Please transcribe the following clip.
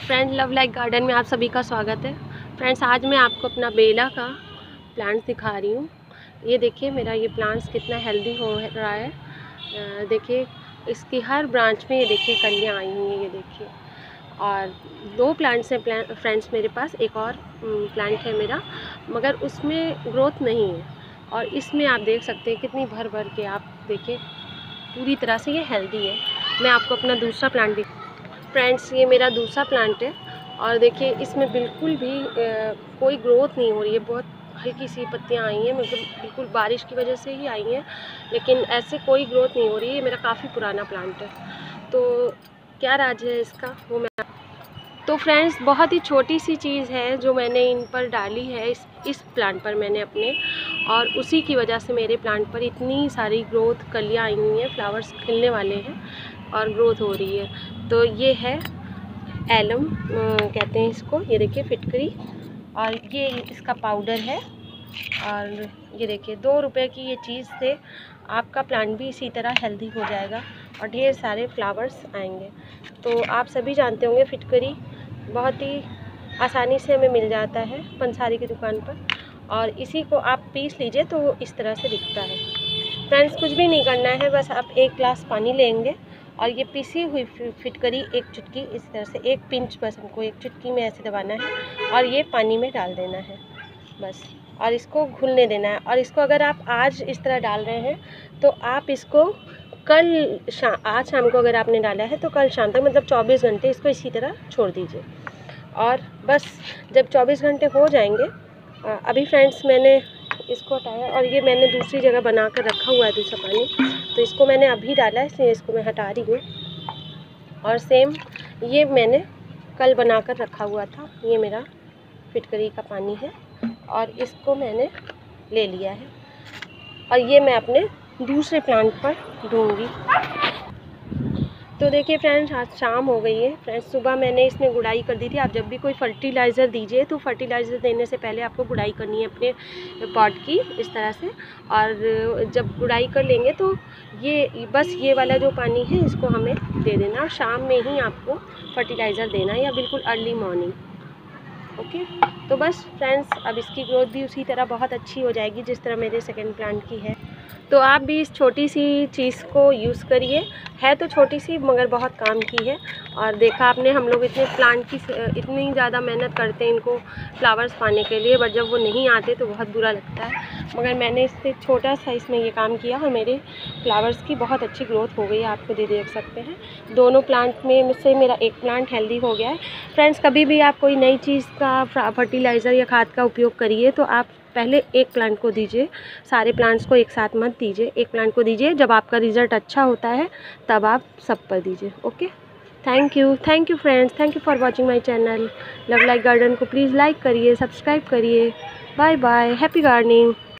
Friends, love like garden में आप सभी का स्वागत है। फ्रेंड्स, आज मैं आपको अपना बेला का प्लांट्स दिखा रही हूँ। ये देखिए मेरा ये प्लांट्स कितना हेल्दी हो रहा है। देखिए इसकी हर ब्रांच में ये देखिए कलियाँ आई हुई हैं, ये देखिए। और 2 प्लांट्स हैं फ्रेंड्स मेरे पास, एक और प्लांट है मेरा, मगर उसमें ग्रोथ नहीं है। और इसमें आप देख सकते हैं कितनी भर भर के, आप देखिए पूरी तरह से ये हेल्दी है। मैं आपको अपना दूसरा प्लांट फ्रेंड्स, ये मेरा दूसरा प्लांट है और देखिए इसमें बिल्कुल भी कोई ग्रोथ नहीं हो रही है। बहुत हल्की सी पत्तियां आई हैं, मतलब बिल्कुल बारिश की वजह से ही आई हैं, लेकिन ऐसे कोई ग्रोथ नहीं हो रही है। ये मेरा काफ़ी पुराना प्लांट है। तो क्या राज है इसका, वो मैं तो फ्रेंड्स बहुत ही छोटी सी चीज़ है जो मैंने इन पर डाली है, इस प्लांट पर मैंने अपने, और उसी की वजह से मेरे प्लांट पर इतनी सारी ग्रोथ, कलियाँ आई हुई हैं, फ्लावर्स खिलने वाले हैं और ग्रोथ हो रही है। तो ये है एलम कहते हैं इसको, ये देखिए फिटकरी, और ये इसका पाउडर है। और ये देखिए 2 रुपए की ये चीज़ से आपका प्लांट भी इसी तरह हेल्दी हो जाएगा और ढेर सारे फ्लावर्स आएंगे। तो आप सभी जानते होंगे फिटकरी बहुत ही आसानी से हमें मिल जाता है पंसारी की दुकान पर, और इसी को आप पीस लीजिए तो वो इस तरह से दिखता है। फ्रेंड्स, कुछ भी नहीं करना है, बस आप 1 ग्लास पानी लेंगे और ये पिसी हुई फिटकरी एक चुटकी इस तरह से, 1 पिंच बस हमको 1 चुटकी में ऐसे दबाना है और ये पानी में डाल देना है बस, और इसको घुलने देना है। और इसको अगर आप आज इस तरह डाल रहे हैं तो आप इसको आज शाम को अगर आपने डाला है तो कल शाम तक, मतलब 24 घंटे इसको इसी तरह छोड़ दीजिए। और बस जब 24 घंटे हो जाएंगे, अभी फ्रेंड्स मैंने इसको हटाया और ये मैंने दूसरी जगह बना कर रखा हुआ है दूसरा पानी, तो इसको मैंने अभी डाला है, इसलिए इसको मैं हटा रही हूँ। और सेम ये मैंने कल बना कर रखा हुआ था, ये मेरा फिटकरी का पानी है और इसको मैंने ले लिया है और ये मैं अपने दूसरे प्लांट पर दूंगी। तो देखिए फ्रेंड्स, आज शाम हो गई है। फ्रेंड्स, सुबह मैंने इसमें गुड़ाई कर दी थी। आप जब भी कोई फर्टिलाइज़र दीजिए तो फर्टिलाइज़र देने से पहले आपको गुड़ाई करनी है अपने पॉट की इस तरह से। और जब गुड़ाई कर लेंगे तो ये बस ये वाला जो पानी है इसको हमें दे देना, और शाम में ही आपको फर्टिलाइज़र देना है या बिल्कुल अर्ली मॉर्निंग। ओके, तो बस फ्रेंड्स, अब इसकी ग्रोथ भी उसी तरह बहुत अच्छी हो जाएगी जिस तरह मेरे सेकेंड प्लांट की है। तो आप भी इस छोटी सी चीज़ को यूज़ करिए, है तो छोटी सी मगर बहुत काम की है। और देखा आपने, हम लोग इतने प्लांट की इतनी ज़्यादा मेहनत करते हैं इनको फ्लावर्स पाने के लिए, बट जब वो नहीं आते तो बहुत बुरा लगता है। मगर मैंने इससे छोटा सा इसमें ये काम किया और मेरे फ्लावर्स की बहुत अच्छी ग्रोथ हो गई है, आपको देख सकते हैं। दोनों प्लांट में से मेरा एक प्लांट हेल्दी हो गया है। फ्रेंड्स, कभी भी आप कोई नई चीज़ का फर्टिलाइज़र या खाद का उपयोग करिए तो आप पहले एक प्लांट को दीजिए, सारे प्लांट्स को एक साथ मत दीजिए, एक प्लांट को दीजिए। जब आपका रिज़ल्ट अच्छा होता है तब आप सब पर दीजिए। Okay, thank you friends, thank you for watching my channel love like garden को प्लीज़ लाइक करिए, सब्सक्राइब करिए। Bye bye, happy gardening.